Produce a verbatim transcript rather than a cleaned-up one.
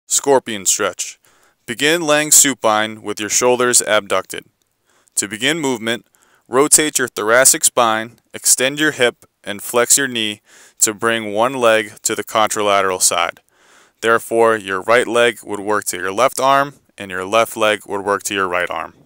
Scorpion stretch. Begin laying supine with your shoulders abducted. To begin movement, rotate your thoracic spine, extend your hip, and flex your knee to bring one leg to the contralateral side. Therefore, your right leg would work to your left arm, and your left leg would work to your right arm.